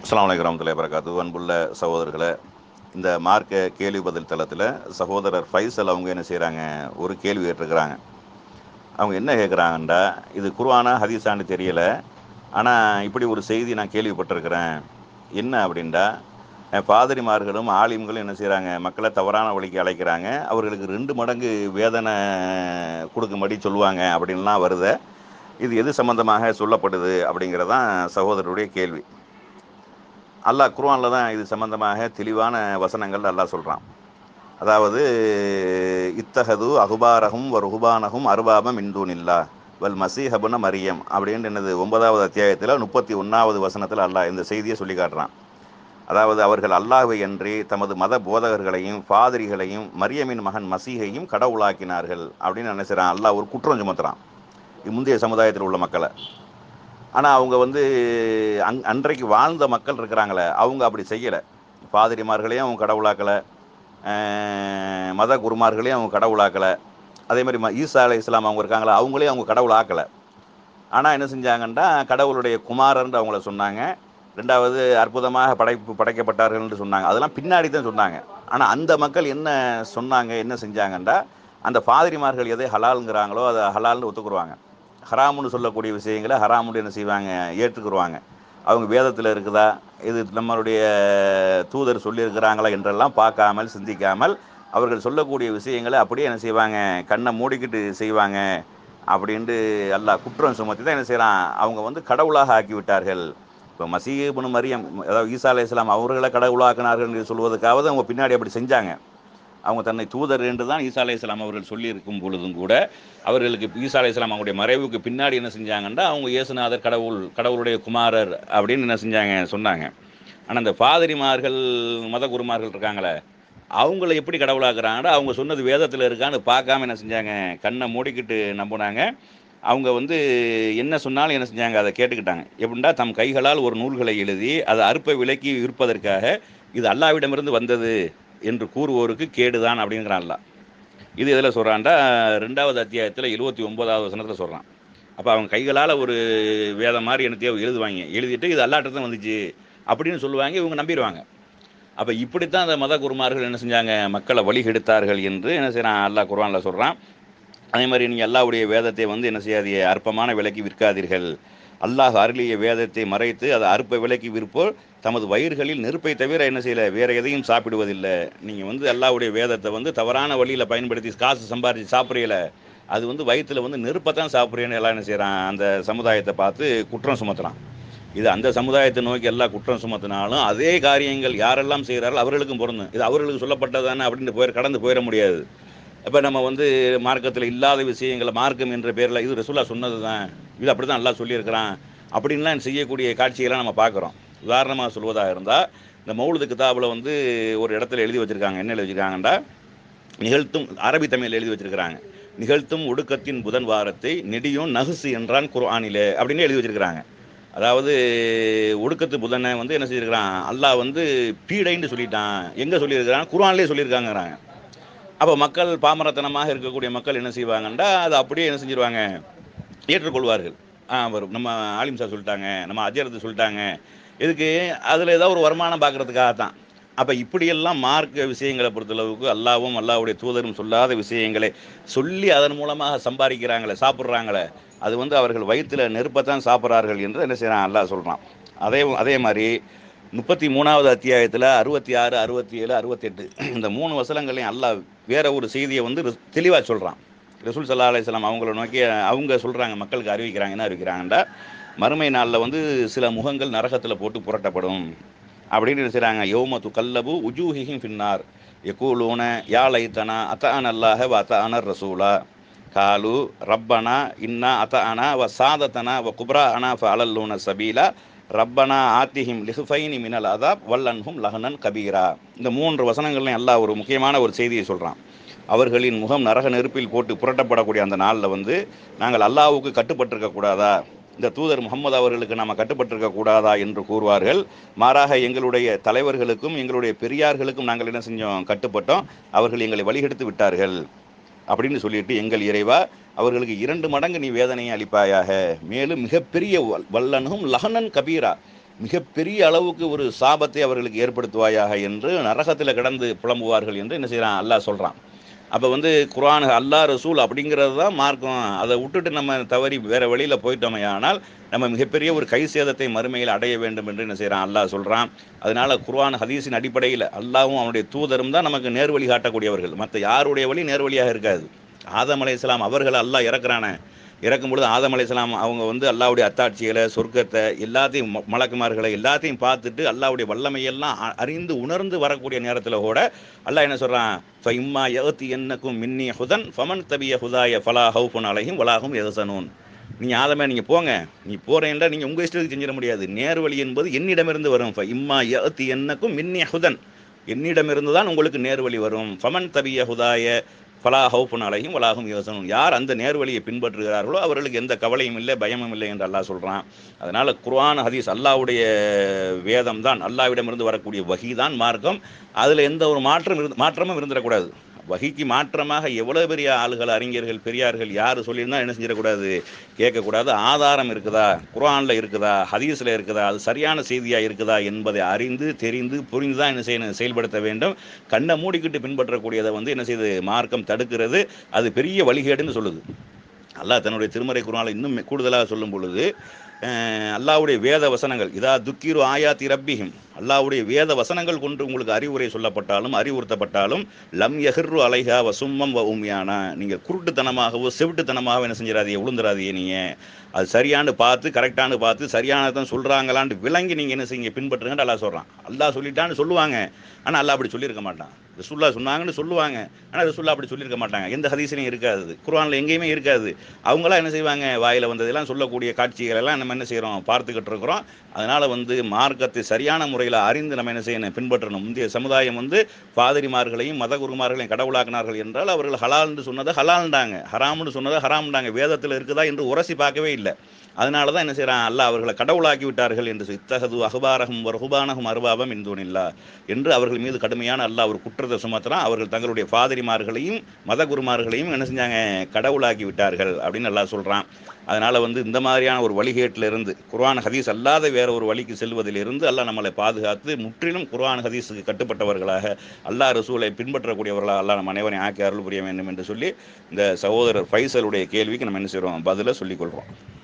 அஸ்ஸலாமு அலைக்கும் வரஹ்மத்துல்லாஹி வபரகாத்துஹு. அன்புள்ள சகோதரர்களே, இந்த மார்க்க கேள்வி பதில் தளத்தில் சகோதரர் ஃபைசல் அவங்க என்ன செய்கிறாங்க, ஒரு கேள்வி கேட்டிருக்கிறாங்க. அவங்க என்ன கேட்குறாங்கண்டா, இது குர்ஆனா ஹதீஸான்னு தெரியலை, ஆனால் இப்படி ஒரு செய்தி நான் கேள்விப்பட்டிருக்கிறேன். என்ன அப்படின்டா, பாதிரிமார்களும் ஆலிம்களும் என்ன செய்கிறாங்க, மக்களை தவறான வழிக்கு அழைக்கிறாங்க, அவர்களுக்கு 2 மடங்கு வேதனை கொடுக்கும்படி சொல்லுவாங்க அப்படின்லாம் வருது. இது எது சம்பந்தமாக சொல்லப்படுது அப்படிங்கிறதான் சகோதரருடைய கேள்வி. அல்லாஹ் குர்ஆனில் தான் இது சம்பந்தமாக தெளிவான வசனங்கள் அல்லாஹ் சொல்கிறான். அதாவது இத்தஹது அகுபாரகும் ருஹுபானகும் அர்பாபம் மின் தூனில்லா வல் மஸீஹ் இப்னு மரியம் அப்படின்னு என்னது 9வது அத்தியாயத்தில் 31வது வசனத்தில் அல்லாஹ் இந்த செய்தியை சொல்லி காட்டுறான். அதாவது அவர்கள் அல்லாஹ்வை அன்றி தமது மத போதகர்களையும் பாதிரிகளையும் மரியமின் மகன் மசீகையும் கடவுளாக்கினார்கள் அப்படின்னு நினைச்சிறான். அல்லாஹ் ஒரு குற்றம் சுமத்துறான் முந்தைய சமுதாயத்தில் உள்ள மக்களை. ஆனால் அவங்க அன்றைக்கு வாழ்ந்த மக்கள் இருக்கிறாங்களே, அவங்க அப்படி செய்யலை. பாதிரிமார்களையும் அவங்க கடவுளாக்கலை, மத குருமார்களையும் அவங்க கடவுளாக்கலை. அதே மாதிரி ஈசா அலைஹிஸ்ஸலாம் அவங்க இருக்காங்களா, அவங்களையும் அவங்க கடவுளாக்கலை. ஆனால் என்ன செஞ்சாங்கன்னா, கடவுளுடைய குமாரன்னு அவங்கள சொன்னாங்க. 2வது அற்புதமாக படைக்கப்பட்டார்கள்னு சொன்னாங்க. அதெல்லாம் பின்னாடி தான் சொன்னாங்க. ஆனால் அந்த மக்கள் என்ன சொன்னாங்க, என்ன செஞ்சாங்கன்னா, அந்த பாதிரிமார்கள் எதை ஹலாலுங்கிறாங்களோ அதை ஹலால்னு ஒத்துக்குருவாங்க. ஹராமுன்னு சொல்லக்கூடிய விஷயங்களை ஹராமுன்னு என்ன செய்வாங்க, ஏற்றுக்குருவாங்க. அவங்க வேதத்தில் இருக்குதா, இது நம்மளுடைய தூதர் சொல்லியிருக்கிறாங்களா என்றெல்லாம் பார்க்காமல் சிந்திக்காமல் அவர்கள் சொல்லக்கூடிய விஷயங்களை அப்படியே என்ன செய்வாங்க, கண்ணை மூடிக்கிட்டு செய்வாங்க. அப்படின்ட்டு அல்லாஹ் குற்றம் சுமத்தி தான் என்ன செய்கிறான், அவங்க கடவுளாக ஆக்கிவிட்டார்கள். இப்போ மசீஹ் இப்னு மரியம், அதாவது ஈசா அலைஹிஸ்ஸலாம் அவர்களை கடவுளாக்கினார்கள் என்று சொல்வதற்காவது அவங்க பின்னாடி அப்படி செஞ்சாங்க. அவங்க தன்னை தூதர் என்று தான் ஈசா அலைஹிஸ்ஸலாம் அவர்கள் சொல்லியிருக்கும் பொழுதும் கூட, அவர்களுக்கு ஈசா அலைஹிஸ்ஸலாம் அவங்களுடைய மறைவுக்கு பின்னாடி என்ன செஞ்சாங்கன்னா, அவங்க இயேசுநாதர் கடவுளுடைய குமாரர் அப்படின்னு என்ன செஞ்சாங்க, சொன்னாங்க. ஆனால் அந்த பாதிரிமார்கள் மத குருமார்கள் இருக்காங்களே, அவங்கள எப்படி கடவுளாக்குறாங்கன்னா, அவங்க சொன்னது வேதத்தில் இருக்கான்னு பார்க்காம என்ன செஞ்சாங்க, கண்ணை மூடிக்கிட்டு நம்பினாங்க. அவங்க என்ன சொன்னாலும் என்ன செஞ்சாங்க, அதை கேட்டுக்கிட்டாங்க. எப்படின்னா, தம் கைகளால் ஒரு நூல்களை எழுதி அதை அற்ப விலைக்கு விற்பதற்காக இது அல்லாஹ்விடமிருந்து வந்தது என்று கூறுவோருக்கு கேடுதான் அப்படிங்கிறான் அல்லாஹ். இது எதில் சொல்கிறான்டா, 2வது அத்தியாயத்தில் 79வது வசனத்தில் சொல்கிறான். அப்போ அவங்க கைகளால் ஒரு வேதம் மாதிரி என்னத்தையோ எழுதுவாங்க, எழுதிட்டு இது அல்லாஹ்ட்ட தான் வந்துச்சு அப்படின்னு சொல்லுவாங்க, இவங்க நம்பிடுவாங்க. அப்போ இப்படித்தான் அந்த மத குருமார்கள் என்ன செஞ்சாங்க, மக்களை வழிகெடுத்தார்கள் என்று என்ன செய்கிறான் அல்லாஹ் குர்ஆனில் சொல்கிறான். அதே மாதிரி நீங்கள் அல்லாஹ்வுடைய வேதத்தை என்ன செய்யாதீங்க, அற்பமான விலைக்கு விற்காதீர்கள். அல்லாஹ் அருளிய வேதத்தை மறைத்து அதை அற்ப விலைக்கு விற்போர் தமது வயிறுகளில் நெருப்பை தவிர என்ன செய்யலை, வேற எதையும் சாப்பிடுவதில்லை. நீங்கள் அல்லாஹ்வுடைய வேதத்தை தவறான வழியில் பயன்படுத்தி காசு சம்பாதிச்சு சாப்பிட்றீல, அது வயிற்றில் நெருப்பை தான் சாப்பிட்றீன்னு எல்லாம் என்ன செய்கிறான், அந்த சமுதாயத்தை பார்த்து குற்றம் சுமத்துறான். இது அந்த சமுதாயத்தை நோக்கி எல்லாம் குற்றம் சுமத்தினாலும் அதே காரியங்கள் யாரெல்லாம் செய்கிறார்கள் அவர்களுக்கும் பொருந்தும். இது அவர்களுக்கு சொல்லப்பட்டதானே அப்படின்னு கடந்து போயிட முடியாது. இப்போ நம்ம மார்க்கத்தில் இல்லாத விஷயங்களை மார்க்கம் என்ற பேரில் இது ரசூலுல்லாஹ் சொன்னது தான், இது அப்படி தான் அல்லாஹ் சொல்லியிருக்கிறான் அப்படின்லாம் செய்யக்கூடிய காட்சியெல்லாம் நம்ம பார்க்குறோம். உதாரணமாக சொல்வதாக இருந்தால், இந்த மௌலுது கிதாபில் ஒரு இடத்துல எழுதி வச்சுருக்காங்க. என்ன எழுதி வச்சுருக்காங்கண்டா, நிகழ்த்தும் அரபி தமிழில் எழுதி வச்சுருக்கிறாங்க, நிகழ்த்தும் ஒடுக்கத்தின் புதன் வாரத்தை நெடியும் நகுசு என்றான் குர்ஆனிலே அப்படின்னு எழுதி வச்சுருக்கிறாங்க. அதாவது ஒடுக்கத்து புதனை என்ன செய்திருக்கிறான் அல்லாஹ் பீடைன்னு சொல்லிட்டான். எங்கே சொல்லியிருக்கிறான், குர்ஆன்லேயே சொல்லியிருக்காங்கிறாங்க. அப்போ மக்கள் பாமரத்தனமாக இருக்கக்கூடிய மக்கள் என்ன செய்வாங்கன்னா, அதை அப்படியே என்ன செஞ்சிருவாங்க, ஏற்றுக்கொள்வார்கள். வரும், நம்ம ஆலிம் சார் சொல்லிட்டாங்க, நம்ம அஜரத்து சொல்லிட்டாங்க, இதுக்கு அதில் ஏதாவது ஒரு வருமானம் பார்க்குறதுக்காக தான். அப்போ இப்படியெல்லாம் மார்க்க விஷயங்களை பொறுத்தளவுக்கு அல்லாவும் அல்லாஹ்வுடைய தூதரும் சொல்லாத விஷயங்களை சொல்லி அதன் மூலமாக சம்பாதிக்கிறாங்களே, சாப்பிட்றாங்களே, அது அவர்கள் வயிற்றில் நெருப்பத்தான் சாப்பிட்றார்கள் என்று என்ன செய்கிறான் அல்லாஹ் சொல்கிறான். அதே மாதிரி 33வது அத்தியாயத்தில் 66, 67, 68 இந்த 3 வசனங்களையும் அல்லாஹ் வேற ஒரு செய்தியை தெளிவாக சொல்கிறான். ரசூல் ஸல்லல்லாஹு அலைஹி வஸல்லம் அவங்கள நோக்கி அவங்க சொல்கிறாங்க, மக்களுக்கு அறிவிக்கிறாங்க. என்ன அறிவிக்கிறாங்கன்றா, மறுமை நாளில் சில முகங்கள் நரகத்தில் போட்டு புரட்டப்படும் அப்படின்னு நினைச்சாங்க. யௌம துகல்லபு உஜூஹிஹிம் ஃபின்னார் யகூலூன யா லைத்தனா அத்தஅன அல்லாஹ வ அத்தஅன ரசூலா காலு ரப்பனா இன்னா அத்தஅனா வ சாதத்தனா வ குப்ராஅனா ஃபஅலல்லூன சபீலா ரப்பனா ஆத்திஹிம் லிஹ்ஃபைனி மினல் அதாப் வல்லன்ஹும் லஹனன் கபீரா. இந்த 3 வசனங்கள்லையும் அல்லாஹ் ஒரு முக்கியமான ஒரு செய்தியை சொல்கிறான். அவர்களின் முகம் நரக நெருப்பில் போட்டு புரட்டப்படக்கூடிய அந்த நாளில் நாங்கள் அல்லாஹ்வுக்கு கட்டுப்பட்டிருக்க கூடாதா, இந்த தூதர் முகமது அவர்களுக்கு நாம் கட்டுப்பட்டிருக்க கூடாதா என்று கூறுவார்கள். மாறாக எங்களுடைய தலைவர்களுக்கும் எங்களுடைய பெரியார்களுக்கும் நாங்கள் என்ன செஞ்சோம், கட்டுப்பட்டோம், அவர்கள் எங்களை வழிகெடுத்து விட்டார்கள் அப்படின்னு சொல்லிட்டு, எங்கள் இறைவா அவர்களுக்கு 2 மடங்கு நீ வேதனையை அளிப்பாயாக, மேலும் மிகப்பெரிய வல்லனும் லஹனன் கபீரா, மிகப்பெரிய அளவுக்கு ஒரு சாபத்தை அவர்களுக்கு ஏற்படுத்துவாயாக என்று நரகத்தில் கிடந்து புலம்புவார்கள் என்று என்ன செய்கிறான் அல்லாஹ் சொல்கிறான். அப்போ வந்து குர்ஆன் அல்லாஹ் ரசூல் அப்படிங்கிறது தான் மார்க்கம். அதை விட்டுட்டு நம்ம தவறி வேறு வழியில் போயிட்டோமே ஆனால் நம்ம மிகப்பெரிய ஒரு கை சேதத்தை மறுமையில் அடைய வேண்டும் என்று என்ன செய்கிறான் அல்லாஹ் சொல்கிறான். அதனால் குர்ஆன் ஹதீஸின் அடிப்படையில் அல்லாஹ்வும் அவனுடைய தூதரும் தான் நமக்கு நேர்வழி காட்டக்கூடியவர்கள். மற்ற யாருடைய வழி நேர்வழியாக இருக்காது. ஆதம் அலைஹிஸ்ஸலாம் அவர்கள் அல்லாஹ் இறக்குறானே, இறக்கும் பொழுது ஆதம் அலைஹிஸ்ஸலாம் அவங்க வந்து அல்லாஹ்வுடைய அத்தாட்சிகளை, சொர்க்கத்தை, எல்லாத்தையும் மலக்குமார்களை எல்லாத்தையும் பார்த்துட்டு அல்லாஹ்வுடைய வல்லமையெல்லாம் அறிந்து உணர்ந்து வரக்கூடிய நேரத்தில் கூட அல்லாஹ் என்ன சொல்கிறான், ஃபஇம்மா யஅத்தியன்னக்கும் மின்னி ஹுதன் ஃபமன் தபிய ஹுதாய ஃபலா ஹவுஃபுன் அலைஹிம் வலாஹும் யஹ்சனூன். நீங்கள் ஆதமே நீங்கள் போங்க, நீ போகிறேன்டா நீங்கள் உங்கள் இஷ்டத்துக்கு செஞ்சிட முடியாது. நேர்வழி என்பது என்னிடமிருந்து வரும். ஃபஇம்மா யஅத்தியன்னக்கும் மின்னி ஹுதன், என்னிடமிருந்து தான் உங்களுக்கு நேர்வழி வரும். ஃபமன் தபிய ஹுதாய ஃபலா ஹவுஃபுன் அலைஹிம் வலாஹும் யஹ்சனூன். யார் அந்த நேர்வழியை பின்பற்றுகிறார்களோ அவர்களுக்கு எந்த கவலையும் இல்லை, பயமும் இல்லை என்று அல்லாஹ் சொல்கிறான். அதனால் குர்ஆன் ஹதீஸ் அல்லாஹ்வுடைய வேதம் தான், அல்லாஹ்விடமிருந்து வரக்கூடிய வஹி தான் மார்க்கம். அதில் எந்த ஒரு மாற்றமும் இருந்துடக்கூடாது. வஹிக்கு மாற்றமாக எவ்வளோ பெரிய ஆளுகள், அறிஞர்கள், பெரியார்கள் யார் சொல்லியிருந்தால் என்ன செஞ்சிடக்கூடாது, கேட்கக்கூடாது. ஆதாரம் இருக்குதா, குர்ஆனில் இருக்குதா, ஹதீஸில் இருக்குதா, அது சரியான செய்தியாக இருக்குதா என்பதை அறிந்து தெரிந்து புரிந்து தான் என்ன செய்யணும், செயல்படுத்த வேண்டும். கண்ணை மூடிக்கிட்டு பின்பற்றக்கூடியதை வந்து என்ன செய்யுது மார்க்கம் தடுக்கிறது. அது பெரிய வழிகேடுன்னு சொல்லுது. அல்லாஹ் தன்னுடைய திருமறை குர்ஆனில் இன்னும் கூடுதலாக சொல்லும் பொழுது அல்லாஹ்வுடைய வேத வசனங்கள் இதா துக்கிரு ஆயாத்தி ரப்பிஹிம், அல்லாஹ்வுடைய வேத வசனங்கள் கொண்டு உங்களுக்கு அறிவுரை சொல்லப்பட்டாலும் அறிவுறுத்தப்பட்டாலும் லம் யஹிர்ரு அலைஹா வசும்மம் வ உம்யானா, நீங்கள் குருட்டுத்தனமாகவோ செவிட்டுத்தனமாகவோ என்ன செஞ்சிடாதீங்க, உளுந்துடாதீங்க. நீங்கள் அது சரியானு பார்த்து கரெக்டானு பார்த்து சரியானதான் சொல்கிறாங்களான்னு விளங்கி நீங்கள் என்ன செய்யுங்க, பின்பற்றுங்கன்னு அல்லாஹ் சொல்கிறான். அல்லாஹ் சொல்லிட்டான்னு சொல்லுவாங்க, ஆனால் அல்லாஹ் அப்படி சொல்லியிருக்க மாட்டான். ரசூலுல்லாஹ் சொன்னாங்கன்னு சொல்லுவாங்க, ஆனால் ரசூலுல்லாஹ் அப்படி சொல்லியிருக்க மாட்டாங்க. எந்த ஹதீஸ்லையும் இருக்காது, குர்ஆனில் எங்கேயுமே இருக்காது. அவங்களாம் என்ன செய்வாங்க, வாயில் வந்ததெல்லாம் சொல்லக்கூடிய காட்சிகள் எல்லாம் நம்ம என்ன செய்கிறோம், பார்த்துக்கிட்டு இருக்கிறோம். அதனால் வந்து மார்க்கத்தை சரியான முறையில் அறிந்து நம்ம என்ன செய்யணும், பின்பற்றணும். முந்தைய சமுதாயம் வந்து பாதிரிமார்களையும் மத குருமார்களையும் கடவுளாக்கினார்கள் என்றால் அவர்கள் ஹலால்னு சொன்னதை ஹலால்ண்டாங்க, ஹராம்னு சொன்னதை ஹராம்ண்டாங்க. வேதத்தில் இருக்குதா என்று உரசி பார்க்கவே இல்லை. அதனால தான் என்ன செய்கிறான் அல்லாஹ், அவர்களை கடவுளாக்கி விட்டார்கள் என்று இத்தஹது அஹ்பாரஹும் வர்ஹுபானஹும் அர்பாபம் மின் தூனில்லாஹ் என்று அவர்கள் மீது கடுமையான அல்லாஹ் ஒரு குற்றத்தை சுமத்துறான். அவர்கள் தங்களுடைய பாதிரிமார்களையும் மத குருமார்களையும் என்ன செஞ்சாங்க, கடவுளாக்கி விட்டார்கள் அப்படின்னு அல்லாஹ் சொல்கிறான். அதனால் வந்து இந்த மாதிரியான ஒரு வழிகேட்டிலிருந்து, குர்ஆன் ஹதீஸ் அல்லாத வேற ஒரு வழிக்கு செல்வதிலிருந்து அல்லாஹ் நம்மளை பாதுகாத்து முற்றிலும் குர்ஆன் ஹதீஸுக்கு கட்டுப்பட்டவர்களாக, அல்லாஹ் ரசூலை பின்பற்றக்கூடியவர்களாக அல்லாஹ் நம்ம அனைவரையும் ஆக்கி அருள் புரிய வேண்டும் என்று சொல்லி இந்த சகோதரர் ஃபைசலுடைய கேள்விக்கு நம்ம என்ன செய்கிறோம், பதிலை சொல்லிக்கொள்கிறோம்.